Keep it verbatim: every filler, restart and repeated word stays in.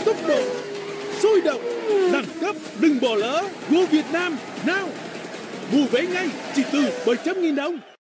tốc độ, sôi động, đẳng cấp, đừng bỏ lỡ. Go Việt Nam, nào! Mua vé ngay chỉ từ bảy trăm nghìn đồng.